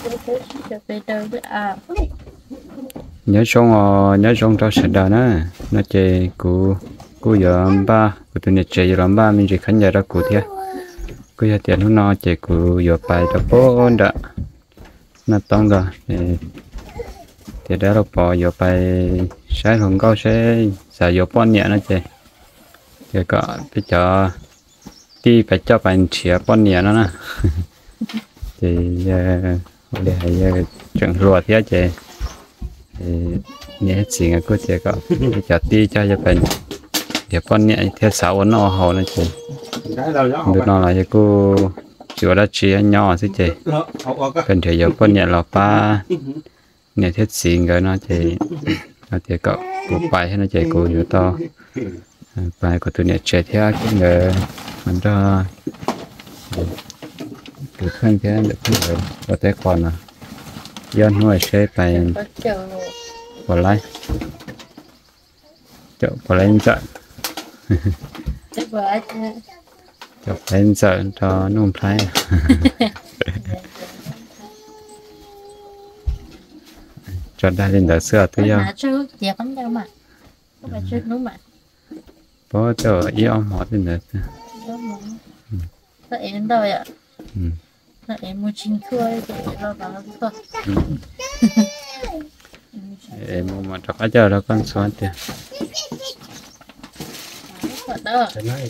nhớ trong cho sạch đó nè nó chơi cú giờ ba của tụi này chơi giờ ba mình chỉ khán giả ra cụ thiệt cứ giờ tiền nó chơi cú giờ bài đó bố đã nó tông rồi thì đã được bỏ giờ bài sai không có sẽ xài giờ bón nhẹ nó chơi giờ có bây giờ đi phải cho bạn chia bón nhẹ nó nè thì để hay chẳng ruột thế chơi nhẹ chỉ người cô chơi có bây giờ đi cho bạn để bón nhẹ theo sáu nó hồ nó chơi được nó là cho cô chùa đã chia nhỏ thế chơi cần thể giờ bón nhẹ là ba nhẹ thiết xịn rồi nó chơi nó chơi có cụ bài hay nó chơi cụ nhiều to bài của tụi nhẹ chơi theo cái người mình cho cụ khăn thế được cái người có thể còn là dân nuôi xe bài bỏ lại chợ bỏ lại chợ chợ lên chợ cho nôm thái cho đã lên đợt xưa tôi yêu bố cho yêu họ lên đợt sao em đâu ạ sao em mua chín khơi để lo vào thôi em mua mà chắc giờ đó con xoan tiền đó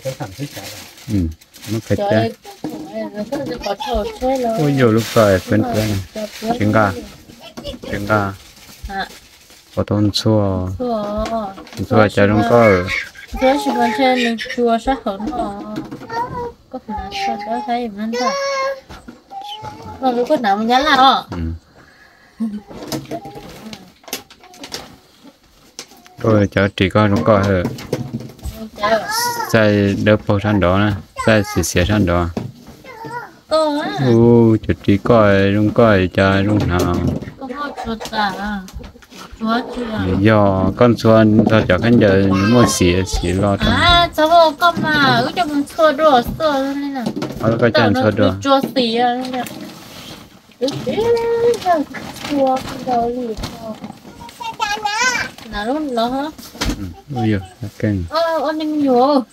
nó phải chơi ôi nhiều lúc rồi quên chuyện gà có tôn xua chơi đúng có chơi chỉ còn chơi chùa sát hồn có phải là sao đó thấy em ăn thôi còn lúc có nào mình nhắn nào tôi cho chỉ có đúng coi thôi sai đỡ bao sang đó nè sai xì sang đó cho chỉ coi đúng coi cho đúng nào do con xuân cho cho khán giả mua xì lo trong cháu vô con mà ước cho mình xua đồ xua nên là có chân xua đồ chua xì à chua đầu lì nào luôn đó hả ôi giời kinh anh em nhiều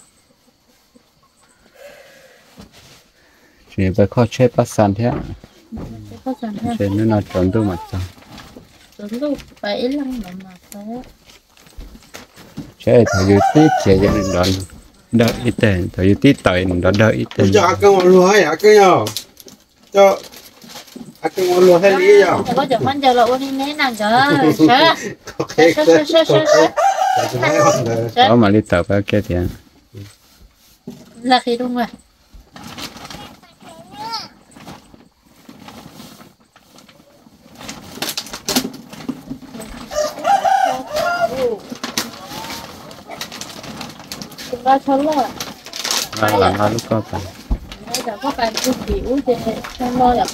chỉ phải khó chế bắt sàn thế chế nó trộn tôi mặt sao trộn tôi phải lăng mà phải chế thời gian tí chế cho nên đợi đợi ít tiền thời gian tí tới nó đợi ít tiền cho cái món lúa hay cái nhau cho cái món lúa hay lý nhau có chụp anh chờ là ôn nén nàng chờ đó mà đi tập cái kia tiền là khi đúng rồi ba chấm rồi là lúc có phải bây giờ có phải cứ kiểu thì không lo được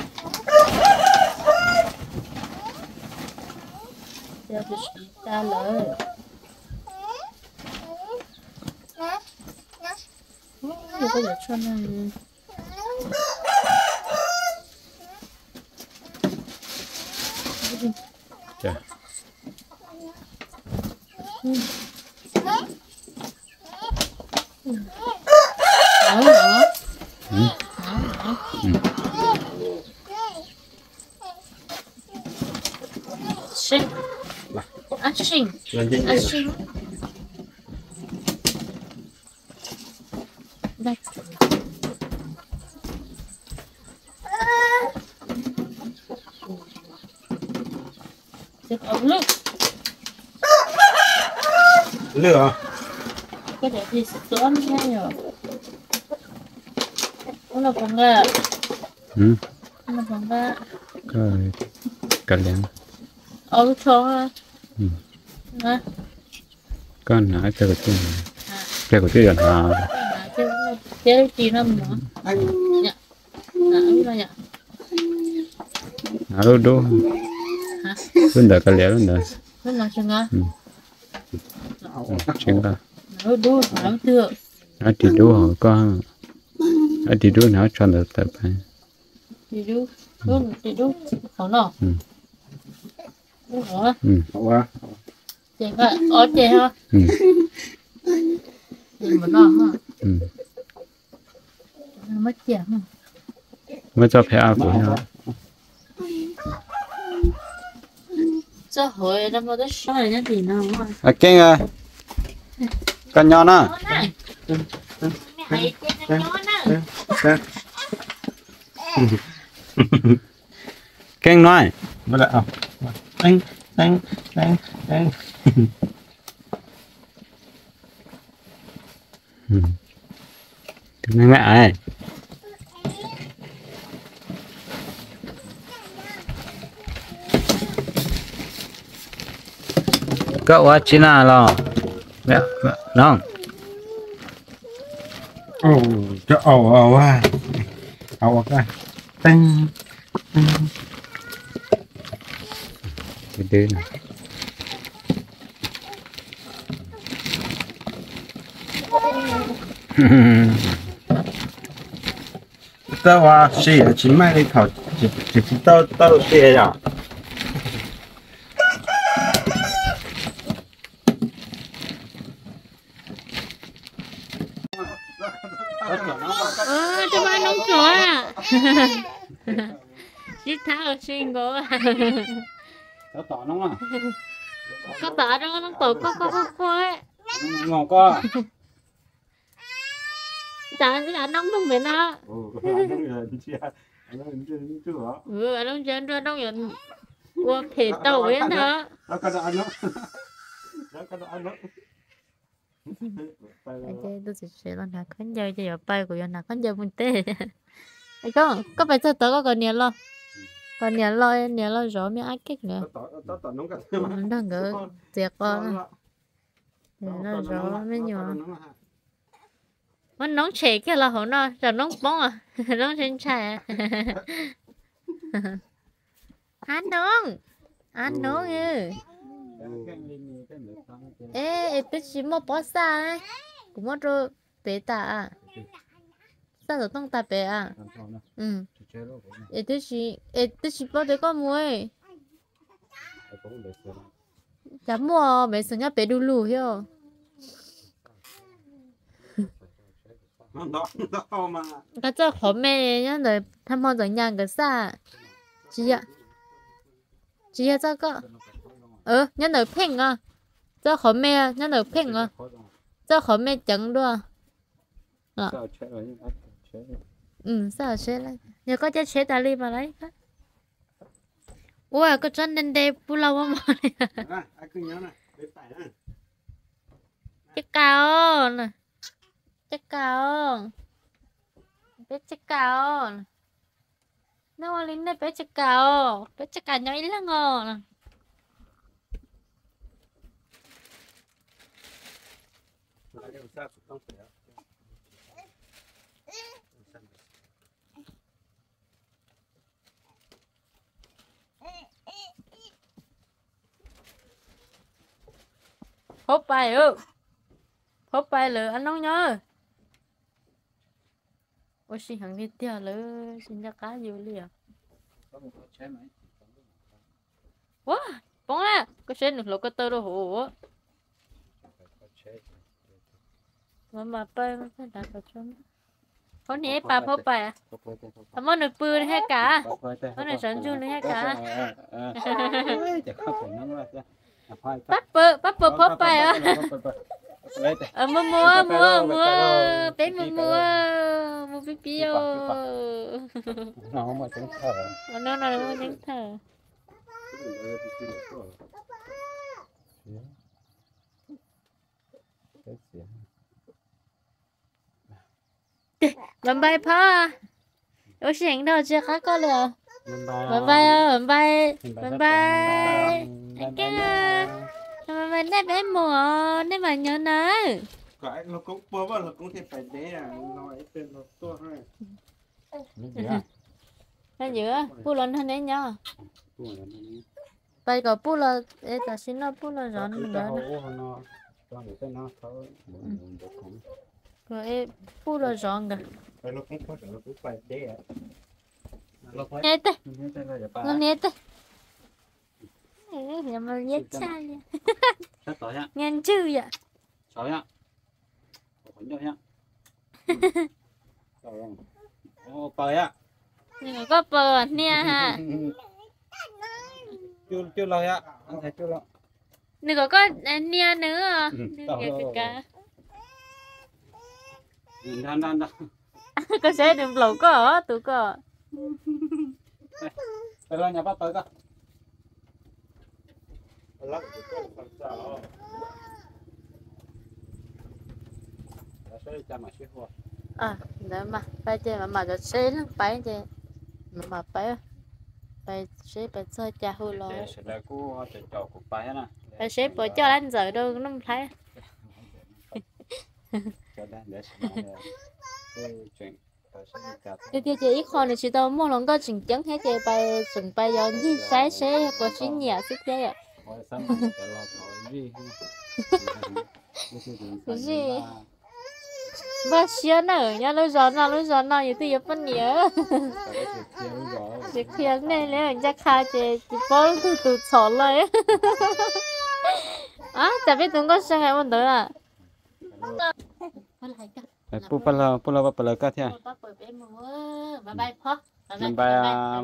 giờ thì ta lỡ có thể cho nên dạ Sinh ăn sinh ăn sinh đây được ống nước lửa cái để thì sữa ăn ngay rồi nó còn gà nó còn gà cái liền lúc cho nè con nói cái của tôi là chế chi nó nữa nhá nó nhá nó đu luôn đời cái liền luôn đời nó làm sao ngã chuyện đó nó đu nó chưa nó chỉ đu hỏi con nó chỉ đu nó cho được tập hay thì đu đúng thì đúng khẩu nọ đúng khẩu á quá chị phải ở chị ha chị mà nọ ha mất chị ha mới cho phải ăn của nhau cho hồi nó mới sai nhá thì nó à kinh à con nhỏ nè mày chơi nó nè kinh nói mới lại anh anh anh anh mẹ mẹ ơi cậu ở trên nào lo mẹ non ồ cho ồ à ồ cái anh cái đứa này tao à chỉ mai đi thảo chỉ tao xe à cho ba nông chó à chị tháo xin ngô à có tỏ nó mà có tỏ đâu nó tổ có ấy ngon quá chả cái nông không biết nó anh nông chân ra nông nhận qua thể tàu ấy đó tôi sẽ làm nào khán giả cho giờ bay của giờ nào khán giả muốn tê ấy có phải tôi có còn nhiều lo còn nhiều lo rõ mới ác kích nữa đang ngỡ tiệc con nó rõ mới nhiềuมันน้องเฉกแค่เราหัวหน้าแต่น้องป้องอ่ะน้องเชนชัยอันน้องเอ๊ะเป็นชิมอปอซ่าไหมกูมอตัวเปตาอ่ะซ่าตัวต้องตาเปอ่ะเอ๊ะเป็นชิปอเด็กก็มวยจับมัวไม่สัญญาเปดูลูเหี้ยcái chỗ khó mẹ nhá rồi tham gia rồi nhà cái sao chị ạ cho có nhá rồi phèn à chỗ khó mẹ nhá rồi phèn à chỗ khó mẹ chẳng đua sao chế lại nhớ có chế chế ta đi mà lấy ủa có chân nên đây bu lâu mà cái cao nè chắc cao bé chắc cao nó lên đây bé chắc cao nhỏ ít là ngon hốt bài lửa anh không nhớ ôi xin hàng đi tiêu lỡ xin cho cá nhiều liền quá bóng á có xe được lỗ có tơ đâu hổ mà bay nó phải đặt vào trong có nhé bà phô bà thằng món nồi bự hay cả món nồi sắn chua hay cả bắt bự phô bà á mua bé mua bí bí nó mà trứng thở nó trứng thở bấm bay phá ôi chuyện đâu chưa khác có liệu bấm bay cái mà mình đây bé mùa nên mà nhớ nữa cái nó cũng bơ vơ là cũng thể phải để nói tên nó to hơn hay giữa pu lần hơn đấy nhá bay có pu là để ta xin nó pu là rõ nữa rồi pu là rõ cả nó cũng có thể nó cũng phải để nhảy tới nó nhảy tới nhà mà nhảy chai nghe chữ vậy sáu nhá quấn cho nhá ô bơi á nhưng có bờ nè ha chưa lâu á anh thấy chưa lâu đừng có nè nữa cả đang có sẽ đừng lẩu có tụi có ไปเลยnhà bác tới cơ để mà bây giờ màจะchơi lắm phải chứ mà phải chơi phải chơi cha hôi lo sẽ là cô sẽ chọn cuộc bài nè phải chơi bỏ cho anh giờ đâu nó không thấy cho đang để chuyện thì chị ít con thì chị đâu mua lòng có chỉnh chắn hết chị bài chỉnh bài giờ gì sai sẽ có chuyện nhà sức thế ạ gì ba xía nữa nhá lối gió nó như thế phân nhớ chị khuyên này nếu chắc khai chị bỏ từ xỏเลยà chả biết tụi con sang ngày hôm tới à pula pula cái thế bye byeพ่อ mình bay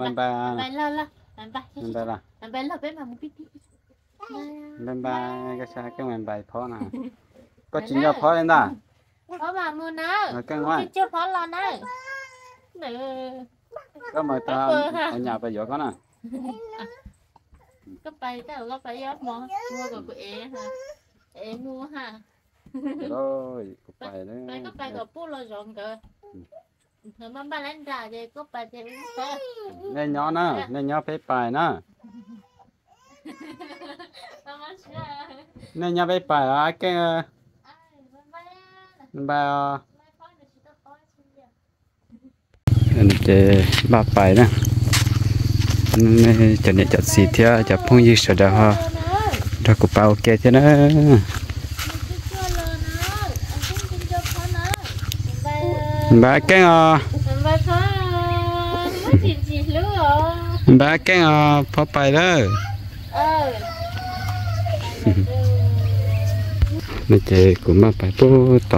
mình bay cái sao cái mình bay phó nè có chuyện cho phó lên đó có bà mua nè cái ngoài chưa phó lo nè có mời ta ở nhà bây giờ có nè có bay mua của em ha em mua ha rồi cục bài bay có bay của bố lo rộng cơ rồi mà ba lên ra thì có bay thì sao nên nhỏ phải bài nè nên nhỏ phải bài à cái ba để ba bài nè cho nên chặt xịt theo chặt phong gì sợ đâu ha ra cục bao kia thế nữa ba cái ba cái phô bài đó nó chơi cũng mà phải bố tỏ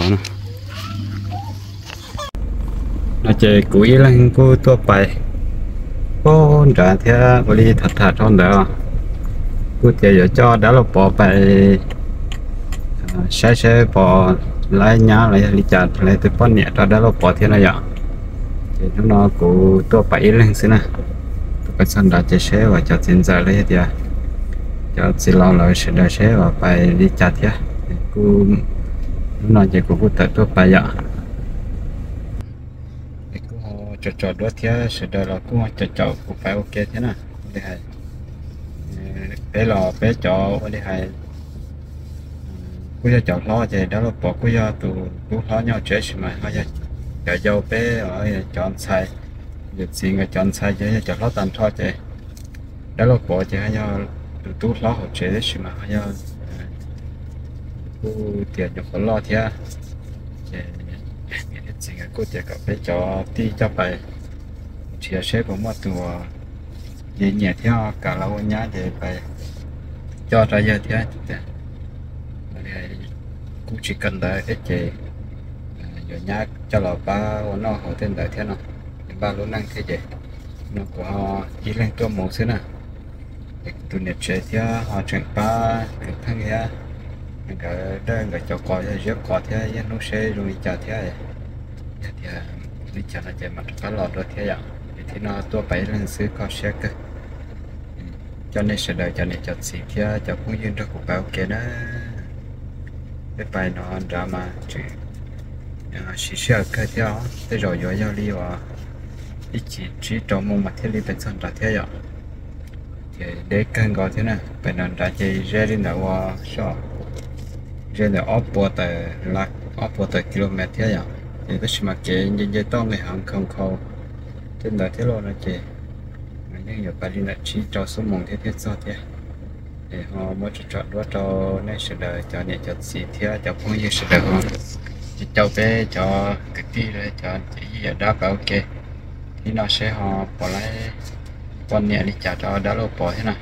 nó chơi cúi lên bố tua bài bố trả theo bố đi thật trong đó bố chơi ở cho đã là bỏ bài sẽ bỏ lại nhà lại đi chặt lại từ con nhẹ ra đã là bỏ theo này ạ thì nó cũng tua bài lên xí nè cái sân đã chơi xe và cho tiền giờ lấy thì cho xin lo lại sẽ đợi xe và phải đi chặt nhé cô nói chuyện của cô tự tôi phải ạ cô cho đốt thế sẽ đợi là cô cho cô phải ok thế nào để hay bé lò bé cho để hay cô cho lo thì đó là bỏ cô cho tụ lo nhau chơi mà hay giờ dâu bé ở chọn sai việc gì người chọn sai chứ cho lo tàn thôi chứ đó là bỏ chứ hay nhau tụ lo họ chơi đấy mà hay nhau cô tiền cho có lo thế chỉ là cô tiền cả phải cho đi cho phải chia sẻ của một tụi gì nhẹ theo cả lâu nhá để phải cho ra giờ thế cũng chỉ cần đợi cái gì giờ nhá cho là ba nó họ tên đợi thế nào ba luôn năng thế gì nó của họ chỉ lênตัวmột xíu nè tụi nhiệt chơi theo họ chuyển ba cái thằng kia cái đơn cái cho coi rất coi thế nhưng nó sẽ rồi chả thế thì đi chả là chạy mặt cá lọt rồi thế vậy thì nó tua bảy lần xứ có sẽ cơ cho nên sẽ đợi cho nên chặt xịt thế cho cũng duyên cho cuộc báo kia đó cái bài nó ra mà chỉ sẽ cái theo thế rồi rồi giao đi và chỉ trong một mặt thế đi bên sân ra thế vậy thì để cân gọi thế này bên nó ra chơi ra đi nào và sao trên là ốp bộ tờ km thế nhở thì cái mà kể như to người hàng không khâu trên đời thế luôn là kể nhưng nhiều bài là chỉ cho số mong thế sao thế thì họ mới chọn đó cho nên sẽ đợi cho nên cho xịt thế cho không như sẽ đợi họ chỉ cho bé cho cái gì đấy cho chỉ gì đó bảo ok thì nó sẽ họ bỏ lại con nhẹ đi trả cho đã lâu bỏ thế nào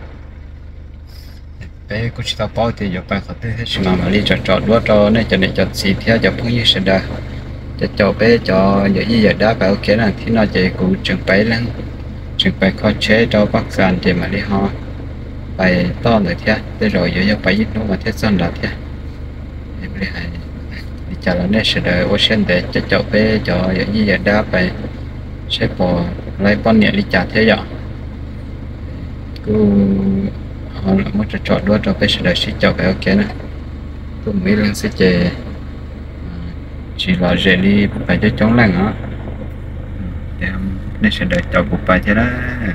bé cũng chỉ tao bỏ thì giờ bạn có thể hết mà đi cho đua cho nên cho nên cho xí theo cho phương như sẽ đa cho bé cho giờ gì giờ đã phải ok là thì nó chỉ cũng trường bé lên trường bé khó chế cho bác sản thì mà đi họ phải to rồi thế thế rồi giờ phải ít nó mà thế dân là thế em đi hay đi trả là nên sẽ đợi ocean để cho bé cho giờ gì giờ đã phải sẽ bỏ lại con nhẹ đi trả thế giờ cứ họ là muốn cho đua cho bé sẽ đợi sẽ cho bé ok nè tôi nghĩ là sẽ chơi chỉ là dễ đi phải cho chống lạnh á nên sẽ đợi cho cuộc bài thế đó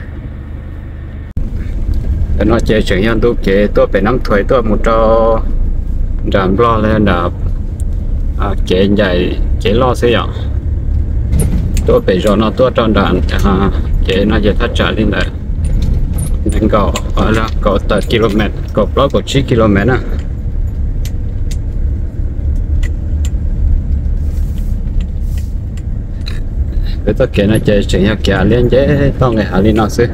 nó chơi chuyện nhân tôi kể tôi phải nắm thuế tôi một trò làm lo lên là kể dài kể lo sẽ ạ tôi phải rồi nó tôi trong đàn kể nó giờ phát trả lên lại nên có là có tờ km có block của 9 km á với tất cả nó chơi chuyện nhà kia liên chế tao ngày hà liên nó xứ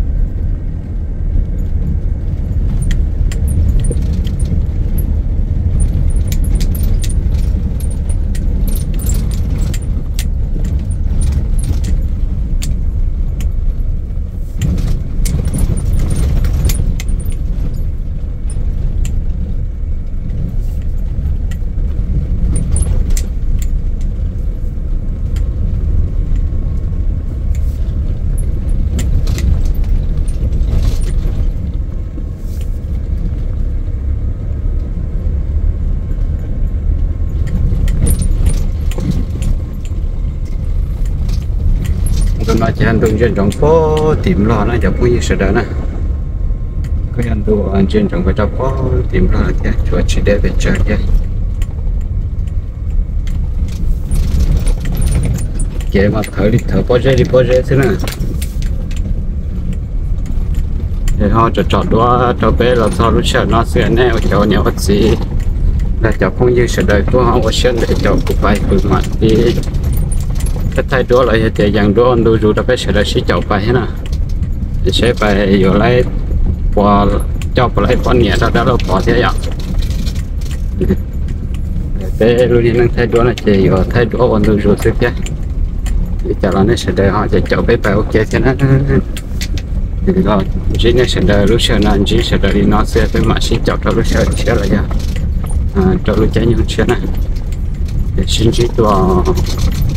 nó chỉ ăn đường trên trong phố tìm lo nóจะพูดอย่างนั้นนะก็ยันตัวอันtrên trong cái trong phố tìm lo thế chúa chỉ để về chơi thế kể mà thở đi thở bao giờ thế này để họ chọn đua cho bé là sao lúc sau nó sẽ nè cho nhau hết gì là cho không như sự đời của họ sẽ để cho cụ bài cụ mặt đi cái thay đổi lại thì dạng đồ ăn đồ dù đã phải sẽ là sĩ chậu phải nè thì sẽ phải giờ lại bỏ cho lại con nhẹ ra đó bỏ thế ạ để luôn đi năng thay đổi là chỉ giờ thay đổi ăn đồ dù xếp chứ thì cho là nó sẽ để họ sẽ chậu bé phải ok thế nó thì rồi chỉ nên sẽ để lúc sau nó chỉ sẽ để nó sẽ phải mà sĩ chậu cho lúc sau sẽ là cho lúc cháy những chuyện này để xin chỉตัว